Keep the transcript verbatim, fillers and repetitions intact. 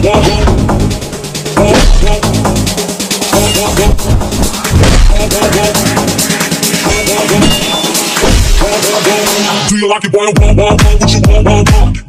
Do you like it, boy? Whoa, whoa, whoa, what you want, whoa, whoa.